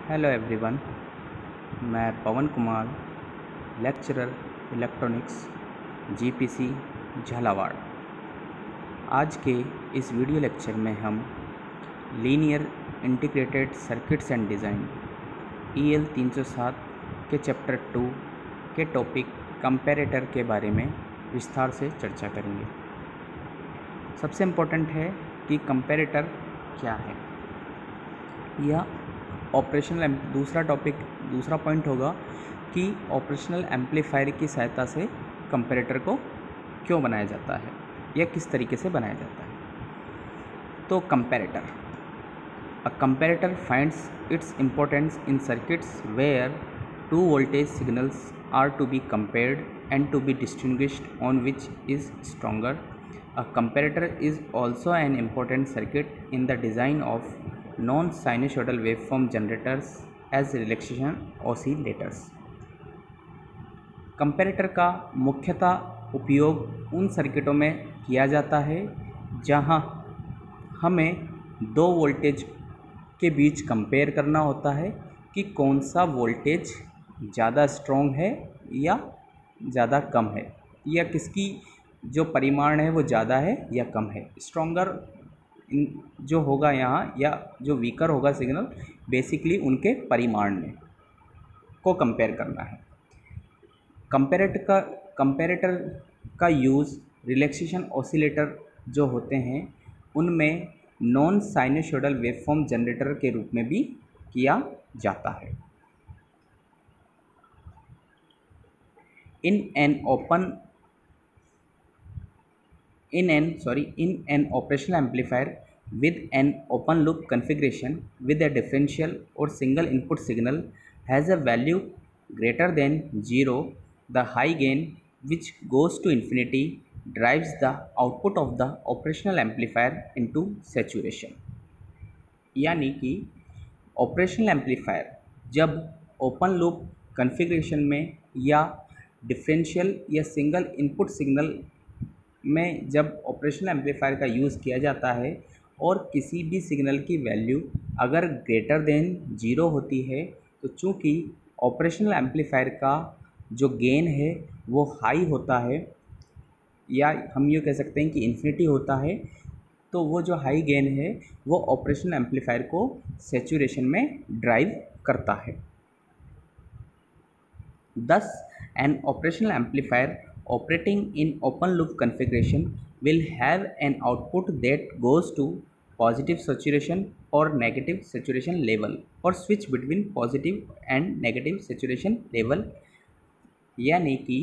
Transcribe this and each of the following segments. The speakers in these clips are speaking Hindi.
हेलो एवरीवन, मैं Pawan Kumar, lecturer electronics GPC Jhalawar. आज के इस वीडियो लेक्चर में हम linear integrated circuits and design EL 307 के चैप्टर 2 के टॉपिक कंपैरेटर के बारे में विस्तार से चर्चा करेंगे। सबसे इम्पोर्टेंट है कि कंपैरेटर क्या है या ऑपरेशनल दूसरा पॉइंट होगा कि ऑपरेशनल एम्पलीफायर की सहायता से कंपैरेटर को क्यों बनाया जाता है या किस तरीके से बनाया जाता है। तो comparator finds its importance in circuits where two voltage signals are to be compared and to be distinguished on which is stronger. A comparator is also an important circuit in the design of non-sinusoidal waveform generators as relaxation oscillators। Comparator का मुख्यतः उपयोग उन सर्किटों में किया जाता है जहां हमें दो वोल्टेज के बीच कंपेयर करना होता है कि कौन सा वोल्टेज ज़्यादा स्ट्रॉन्ग है या ज़्यादा कम है, या किसकी जो परिमाण है वो ज़्यादा है या कम है। स्ट्रॉन्गर जो होगा यहाँ या जो वीकर होगा सिग्नल, बेसिकली उनके परिमाण में को कंपेयर करना है। कंपैरेटर का यूज़ रिलैक्सेशन ऑसिलेटर जो होते हैं उनमें नॉन साइनसॉइडल वेवफॉर्म जनरेटर के रूप में भी किया जाता है। In an operational amplifier with an open loop configuration with a differential or single input signal has a value greater than 0, the high gain which goes to infinity drives the output of the operational amplifier into saturation। यानी कि ऑपरेशनल एम्पलीफायर जब ओपन लूप कॉन्फ़िगरेशन में या डिफरेंशियल या सिंगल इनपुट सिग्नल में जब ऑपरेशनल एम्पलीफायर का यूज़ किया जाता है और किसी भी सिग्नल की वैल्यू अगर ग्रेटर देन 0 होती है, तो चूँकि ऑपरेशनल एम्पलीफायर का जो गेन है वो हाई होता है या हम ये कह सकते हैं कि इन्फिनिटी होता है, तो वो जो हाई गेन है वो ऑपरेशनल एम्पलीफायर को सैचुरेशन में ड्राइव करता है। Thus, an operational amplifier operating in open loop configuration will have an output that goes to positive saturation or negative saturation level or switch between positive and negative saturation level। यानी कि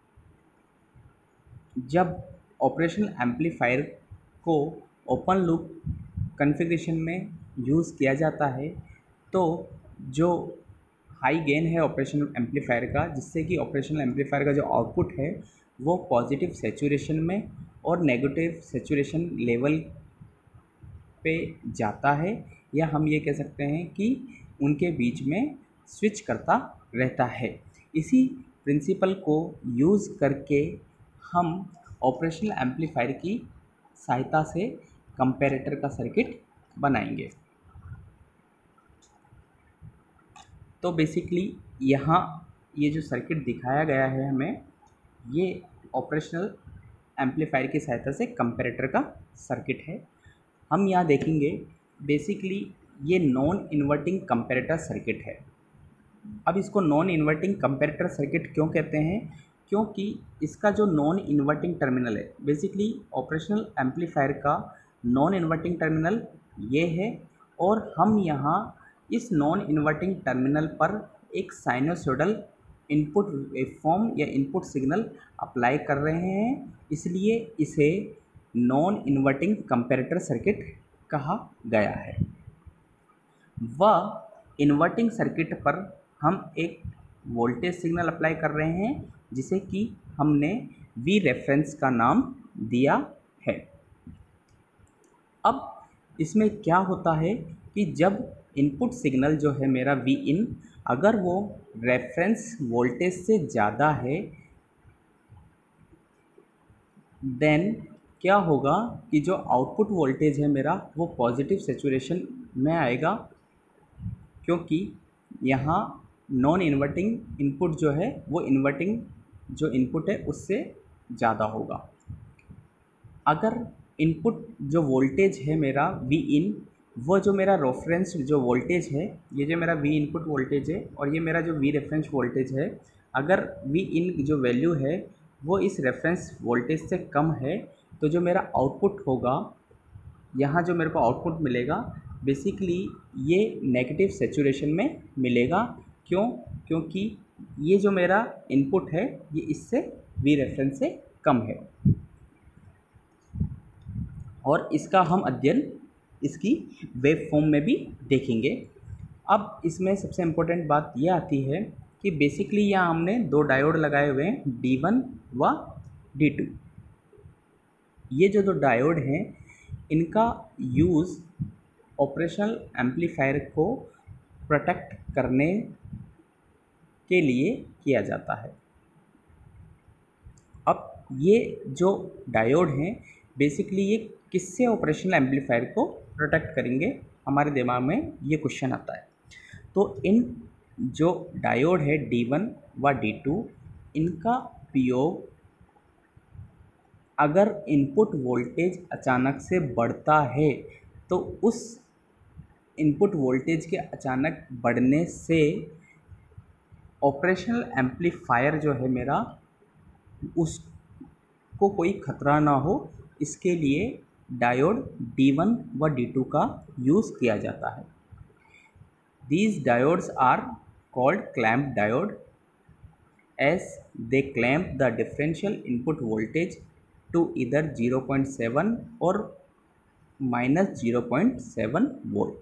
जब ऑपरेशनल एम्पलीफायर को ओपन लूप कॉन्फ़िगरेशन में यूज़ किया जाता है तो जो हाई गेन है ऑपरेशनल एम्पलीफायर का, जिससे कि ऑपरेशनल एम्पलीफायर का जो आउटपुट है वो पॉजिटिव सैचुरेशन में और नेगेटिव सैचुरेशन लेवल पे जाता है, या हम ये कह सकते हैं कि उनके बीच में स्विच करता रहता है। इसी प्रिंसिपल को यूज़ करके हम ऑपरेशनल एम्पलीफायर की सहायता से कंपैरेटर का सर्किट बनाएंगे। तो बेसिकली यहाँ ये जो सर्किट दिखाया गया है हमें, ये ऑपरेशनल एम्पलीफायर की सहायता से कंपैरेटर का सर्किट है। हम यहाँ देखेंगे बेसिकली ये नॉन इन्वर्टिंग कंपैरेटर सर्किट है। अब इसको नॉन इन्वर्टिंग कंपैरेटर सर्किट क्यों कहते हैं? क्योंकि इसका जो नॉन इन्वर्टिंग टर्मिनल है, बेसिकली ऑपरेशनल एम्पलीफायर का नॉन इन्वर्टिंग टर्मिनल ये है, और हम यहाँ इस नॉन इन्वर्टिंग टर्मिनल पर एक साइनसॉइडल इनपुट वेवफॉर्म या इनपुट सिग्नल अप्लाई कर रहे हैं, इसलिए इसे नॉन इन्वर्टिंग कंपैरेटर सर्किट कहा गया है। वह इन्वर्टिंग सर्किट पर हम एक वोल्टेज सिग्नल अप्लाई कर रहे हैं जिसे कि हमने V रेफरेंस का नाम दिया है। अब इसमें क्या होता है कि जब इनपुट सिग्नल जो है मेरा V इन, अगर वो रेफरेंस वोल्टेज से ज़्यादा है, देन क्या होगा कि जो आउटपुट वोल्टेज है मेरा वो पॉजिटिव सैचुरेशन में आएगा, क्योंकि यहाँ नॉन इन्वर्टिंग इनपुट जो है वो इन्वर्टिंग जो इनपुट है उससे ज़्यादा होगा। अगर इनपुट जो वोल्टेज है मेरा वी इन, वो जो मेरा रेफरेंस जो वोल्टेज है, ये जो मेरा वी इनपुट वोल्टेज है और ये मेरा जो वी रेफरेंस वोल्टेज है, अगर वी इन जो वैल्यू है वो इस रेफरेंस वोल्टेज से कम है, तो जो मेरा आउटपुट होगा, यहाँ जो मेरे को आउटपुट मिलेगा बेसिकली ये नेगेटिव सैचुरेशन में मिलेगा। क्यों? क्योंकि ये जो मेरा इनपुट है ये इससे वी रेफरेंस से कम है। और इसका हम अध्ययन इसकी वेव फॉर्म में भी देखेंगे। अब इसमें सबसे इम्पोर्टेंट बात यह आती है कि बेसिकली यहाँ हमने दो डायोड लगाए हुए हैं, D1 व D2। ये जो दो डायोड हैं इनका यूज़ ऑपरेशनल एम्पलीफायर को प्रोटेक्ट करने के लिए किया जाता है। अब ये जो डायोड हैं बेसिकली ये किससे ऑपरेशनल एम्पलीफायर को प्रोटेक्ट करेंगे, हमारे दिमाग में ये क्वेश्चन आता है। तो इन जो डायोड है D1 व D2, इनका उपयोग अगर इनपुट वोल्टेज अचानक से बढ़ता है तो उस इनपुट वोल्टेज के अचानक बढ़ने से ऑपरेशनल एम्पलीफायर जो है मेरा उसको कोई खतरा ना हो, इसके लिए डायोड D1 व D2 का यूज़ किया जाता है। These diodes are called clamp diode as they clamp the differential input voltage to either 0.7 or -0.7 volt.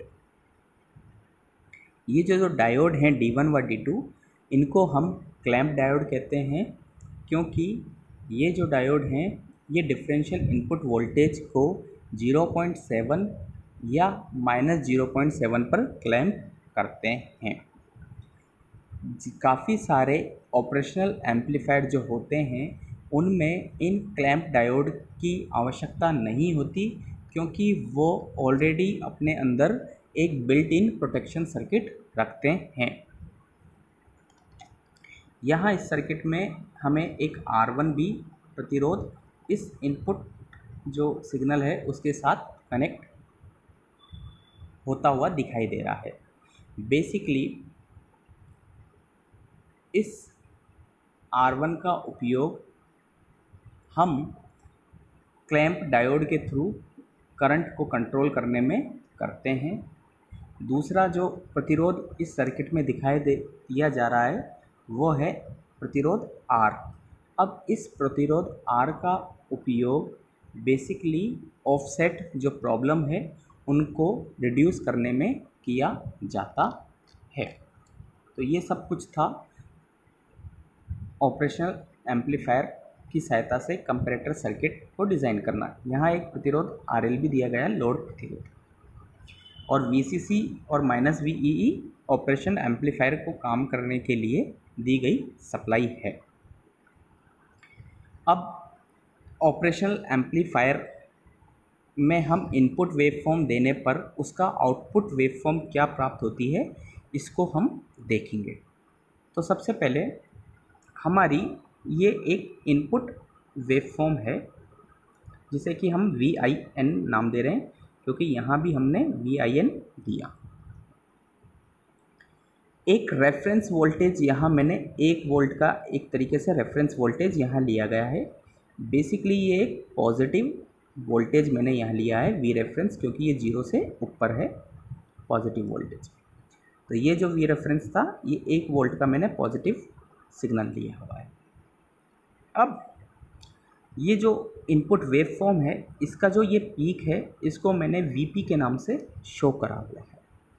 ये जो डायोड हैं D1 व D2, इनको हम क्लैम्प डायोड कहते हैं क्योंकि ये जो डायोड हैं ये डिफरेंशियल इनपुट वोल्टेज को 0.7 या -0.7 पर क्लैम्प करते हैं। काफ़ी सारे ऑपरेशनल एम्पलीफायर जो होते हैं उनमें इन क्लैम्प डायोड की आवश्यकता नहीं होती क्योंकि वो ऑलरेडी अपने अंदर एक बिल्ट इन प्रोटेक्शन सर्किट रखते हैं। यहाँ इस सर्किट में हमें एक R1B प्रतिरोध इस इनपुट जो सिग्नल है उसके साथ कनेक्ट होता हुआ दिखाई दे रहा है। बेसिकली इस R1 का उपयोग हम क्लैम्प डायोड के थ्रू करंट को कंट्रोल करने में करते हैं। दूसरा जो प्रतिरोध इस सर्किट में दिया जा रहा है वो है प्रतिरोध R। अब इस प्रतिरोध R का उपयोग बेसिकली ऑफसेट जो प्रॉब्लम है उनको रिड्यूस करने में किया जाता है। तो ये सब कुछ था ऑपरेशनल एम्पलीफायर की सहायता से कंपैरेटर सर्किट को डिज़ाइन करना। यहाँ एक प्रतिरोध RL भी दिया गया है, लोड प्रतिरोध, और VCC और -VEE ऑपरेशन एम्पलीफायर को काम करने के लिए दी गई सप्लाई है। अब ऑपरेशनल एम्पलीफायर में हम इनपुट वेवफॉर्म देने पर उसका आउटपुट वेवफॉर्म क्या प्राप्त होती है इसको हम देखेंगे। तो सबसे पहले हमारी ये एक इनपुट वेवफॉर्म है जिसे कि हम VIN नाम दे रहे हैं क्योंकि यहाँ भी हमने VIN दिया। एक रेफरेंस वोल्टेज यहाँ मैंने 1 वोल्ट का एक तरीके से रेफरेंस वोल्टेज यहाँ लिया गया है। बेसिकली ये एक पॉजिटिव वोल्टेज मैंने यहाँ लिया है V रेफरेंस, क्योंकि ये 0 से ऊपर है पॉजिटिव वोल्टेज। तो ये जो V रेफरेंस था ये 1 वोल्ट का मैंने पॉजिटिव सिग्नल लिया हुआ है। अब ये जो इनपुट वेवफॉर्म है इसका जो ये पीक है इसको मैंने VP के नाम से शो करा हुआ है।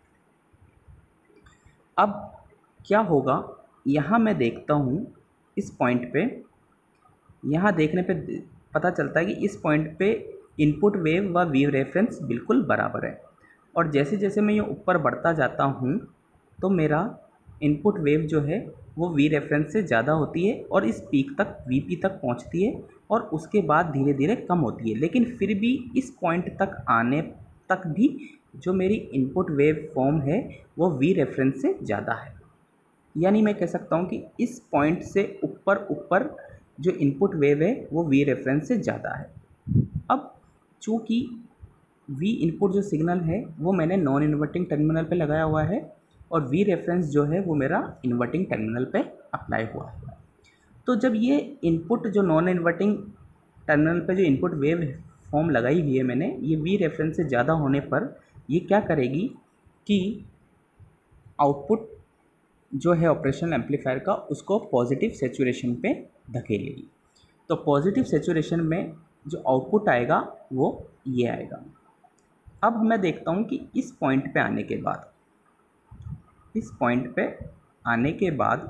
अब क्या होगा, यहाँ मैं देखता हूँ इस पॉइंट पे, यहाँ देखने पे पता चलता है कि इस पॉइंट पे इनपुट वेव व V रेफरेंस बिल्कुल बराबर है। और जैसे जैसे मैं ये ऊपर बढ़ता जाता हूँ तो मेरा इनपुट वेव जो है वो V रेफरेंस से ज़्यादा होती है और इस पीक तक VP तक पहुँचती है और उसके बाद धीरे धीरे कम होती है। लेकिन फिर भी इस पॉइंट तक आने तक भी जो मेरी इनपुट वेव फॉर्म है वो वी रेफरेंस से ज़्यादा है। यानी मैं कह सकता हूँ कि इस पॉइंट से ऊपर ऊपर जो इनपुट वेव है वो वी रेफरेंस से ज़्यादा है। अब चूँकि वी इनपुट जो सिग्नल है वो मैंने नॉन इन्वर्टिंग टर्मिनल पे लगाया हुआ है और वी रेफरेंस जो है वो मेरा इन्वर्टिंग टर्मिनल पे अप्लाई हुआ है। तो जब ये इनपुट जो नॉन इन्वर्टिंग टर्मिनल पे जो इनपुट वेव फॉर्म लगाई हुई है मैंने, ये वी रेफरेंस से ज़्यादा होने पर ये क्या करेगी कि आउटपुट जो है ऑपरेशनल एम्पलीफायर का उसको पॉजिटिव सेचुरेशन पे धकेलेगी। तो पॉजिटिव सेचुरेशन में जो आउटपुट आएगा वो ये आएगा। अब मैं देखता हूँ कि इस पॉइंट पे आने के बाद, इस पॉइंट पे आने के बाद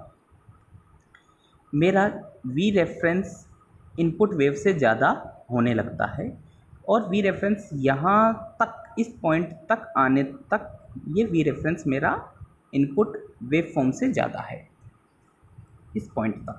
मेरा वी रेफरेंस इनपुट वेव से ज़्यादा होने लगता है और वी रेफरेंस यहाँ तक, इस पॉइंट तक आने तक ये वी रेफरेंस मेरा इनपुट वेव फॉर्म से ज़्यादा है, इस पॉइंट तक।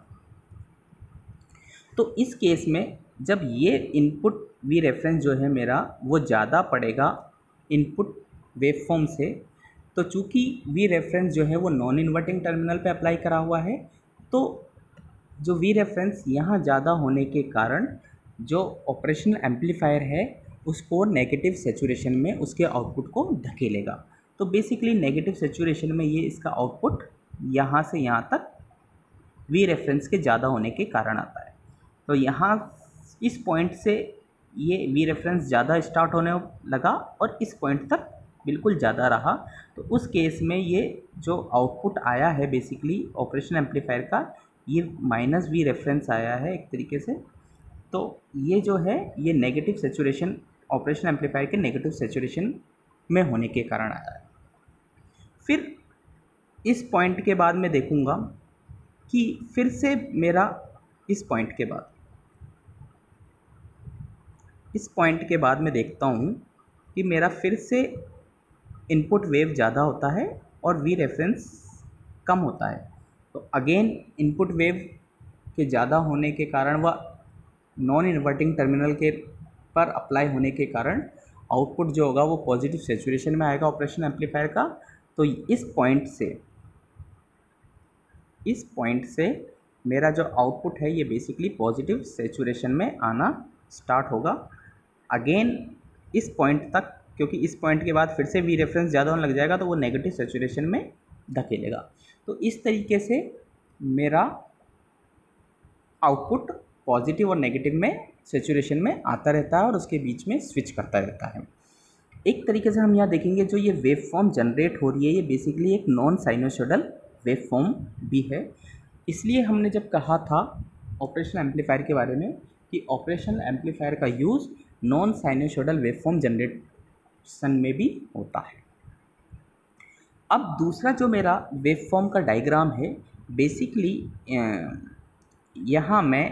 तो इस केस में जब ये इनपुट वी रेफरेंस जो है मेरा वो ज़्यादा पड़ेगा इनपुट वेव फॉर्म से, तो चूँकि वी रेफरेंस जो है वो नॉन इन्वर्टिंग टर्मिनल पे अप्लाई करा हुआ है, तो जो वी रेफरेंस यहाँ ज़्यादा होने के कारण जो ऑपरेशनल एम्पलीफायर है उसको नेगेटिव सेचुरेशन में उसके आउटपुट को धकेलेगा। तो बेसिकली नेगेटिव सेचुरेशन में ये इसका आउटपुट यहाँ से यहाँ तक वी रेफरेंस के ज़्यादा होने के कारण आता है। तो यहाँ इस पॉइंट से ये वी रेफरेंस ज़्यादा स्टार्ट होने लगा और इस पॉइंट तक बिल्कुल ज़्यादा रहा। तो उस केस में ये जो आउटपुट आया है बेसिकली ऑपरेशनल एम्पलीफायर का, ये माइनस वी रेफरेंस आया है एक तरीके से। तो ये जो है ये नेगेटिव सेचुरेशन, ऑपरेशनल एम्पलीफायर के नेगेटिव सेचुरेशन में होने के कारण आया है। फिर इस पॉइंट के बाद मैं देखूँगा कि फिर से मेरा इस पॉइंट के बाद मैं देखता हूँ कि मेरा फिर से इनपुट वेव ज़्यादा होता है और वी रेफरेंस कम होता है। तो अगेन इनपुट वेव के ज़्यादा होने के कारण व नॉन इन्वर्टिंग टर्मिनल के पर अप्लाई होने के कारण आउटपुट जो होगा वो पॉजिटिव सेचुरेशन में आएगा ऑपरेशनल एम्पलीफायर का। तो इस पॉइंट से मेरा जो आउटपुट है ये बेसिकली पॉजिटिव सेचुरेशन में आना स्टार्ट होगा अगेन इस पॉइंट तक, क्योंकि इस पॉइंट के बाद फिर से वी रेफरेंस ज़्यादा होने लग जाएगा तो वो नेगेटिव सेचुरेशन में धकेलेगा। तो इस तरीके से मेरा आउटपुट पॉजिटिव और नेगेटिव में सेचुरेशन में आता रहता है और उसके बीच में स्विच करता रहता है। एक तरीके से हम यहाँ देखेंगे जो ये वेव फॉर्म जनरेट हो रही है ये बेसिकली एक नॉन साइनोसॉइडल वेव फॉर्म भी है। इसलिए हमने जब कहा था ऑपरेशनल एम्पलीफायर के बारे में कि ऑपरेशनल एम्पलीफायर का use non sinusoidal wave form generation में भी होता है। अब दूसरा जो मेरा वेव फॉर्म का डायग्राम है बेसिकली यहाँ मैं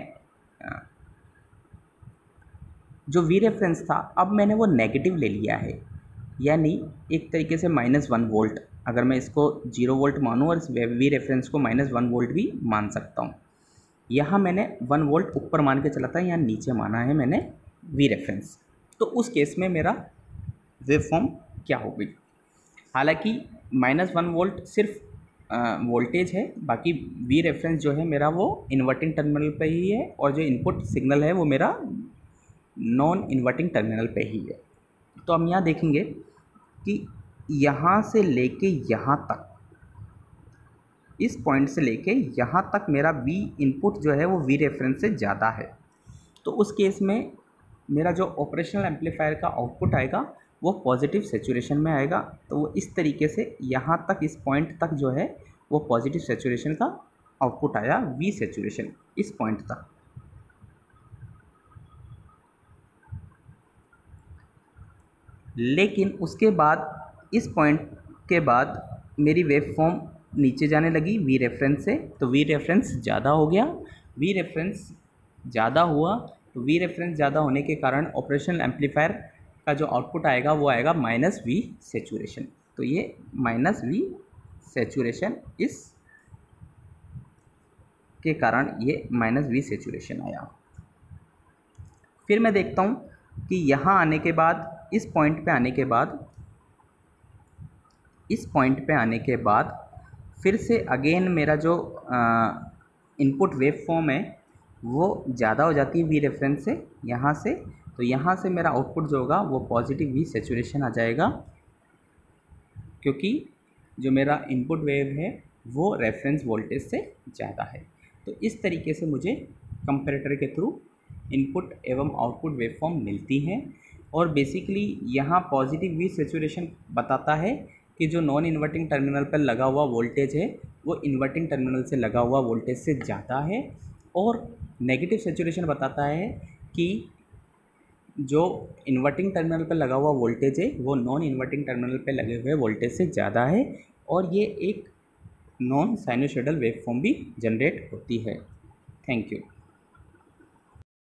जो वी रेफरेंस था अब मैंने वो नेगेटिव ले लिया है, यानी एक तरीके से -1 वोल्ट, अगर मैं इसको 0 वोल्ट मानूँ और इस वी रेफरेंस को -1 वोल्ट भी मान सकता हूँ। यहाँ मैंने 1 वोल्ट ऊपर मान के चला था, यहाँ नीचे माना है मैंने वी रेफरेंस। तो उस केस में मेरा वेव फॉर्म क्या होगी, हालांकि -1 वोल्ट सिर्फ वोल्टेज है, बाकी वी रेफरेंस जो है मेरा वो इन्वर्टिंग टर्मिनल पे ही है और जो इनपुट सिग्नल है वो मेरा नॉन इन्वर्टिंग टर्मिनल पे ही है। तो हम यहाँ देखेंगे कि यहाँ से लेके यहाँ तक, इस पॉइंट से लेके यहाँ तक मेरा वी इनपुट जो है वो वी रेफरेंस से ज़्यादा है। तो उस केस में मेरा जो ऑपरेशनल एम्पलीफायर का आउटपुट आएगा वो पॉजिटिव सेचुरेशन में आएगा। तो वो इस तरीके से यहाँ तक, इस पॉइंट तक जो है वो पॉजिटिव सेचुरेशन का आउटपुट आया वी सेचुरेशन इस पॉइंट तक। लेकिन उसके बाद इस पॉइंट के बाद मेरी वेव फॉर्म नीचे जाने लगी वी रेफरेंस से, तो वी रेफरेंस ज़्यादा हो गया। वी रेफरेंस ज़्यादा हुआ तो वी रेफरेंस ज़्यादा होने के कारण ऑपरेशनल एम्पलीफायर का जो आउटपुट आएगा वो आएगा -V सेचुरेशन। तो ये -V सेचुरेशन, इस के कारण ये -V सेचुरेशन आया। फिर मैं देखता हूँ कि यहाँ आने के बाद, इस पॉइंट पे आने के बाद इस पॉइंट पे आने के बाद फिर से अगेन मेरा जो इनपुट वेव फॉर्म है वो ज़्यादा हो जाती है वी रेफरेंस से यहाँ से, तो यहाँ से मेरा आउटपुट जो होगा वो पॉजिटिव वी सेचुरेशन आ जाएगा, क्योंकि जो मेरा इनपुट वेव है वो रेफरेंस वोल्टेज से ज़्यादा है। तो इस तरीके से मुझे कंपैरेटर के थ्रू इनपुट एवं आउटपुट वेवफॉर्म मिलती हैं। और बेसिकली यहाँ पॉजिटिव वी सेचुरेशन बताता है कि जो नॉन इन्वर्टिंग टर्मिनल पर लगा हुआ वोल्टेज है वो इन्वर्टिंग टर्मिनल से लगा हुआ वोल्टेज से ज़्यादा है, और नेगेटिव सेचुरेशन बताता है कि जो इन्वर्टिंग टर्मिनल पर लगा हुआ वोल्टेज है वो नॉन इन्वर्टिंग टर्मिनल पर लगे हुए वोल्टेज से ज़्यादा है, और ये एक नॉन साइनोसॉइडल वेवफॉर्म भी जनरेट होती है। Thank you.